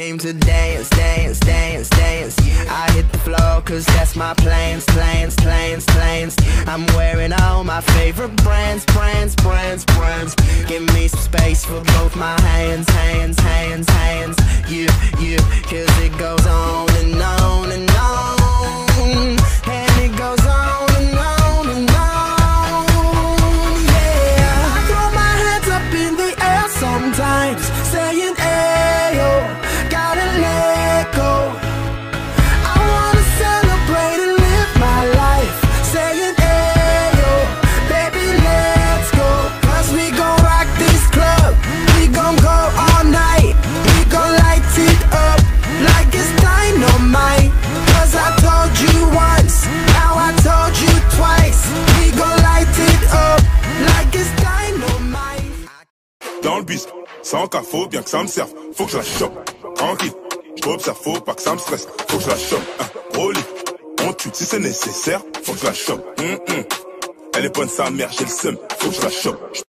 came to dance, dance, dance, dance. I hit the floor cause that's my plans, plans, plans, plans. I'm wearing all my favorite brands, brands, brands, brands. Give me some space for both my hands, hands, hands, hands. Yeah, yeah, cause it goes on and on and on. And it goes on and on and on. Yeah, I throw my hands up in the air sometimes, saying ayo, gotta let go. I wanna celebrate and live my life, saying ayo, baby let's go. Cause we gon' rock this club, we gon' go all night. We gon' light it up like it's dynamite. Cause I told you once, now I told you twice. We gon' light it up like it's dynamite. Dans le bus, sans cas, faut bien que ça me serve. Faut que je la chope, tranquille. J'observe, faut pas que ça me stresse. Faut que je la chope, gros lit. On tue si c'est nécessaire. Faut que je la chope. Elle est bonne sa mère, j'ai le seum. Faut que je la chope.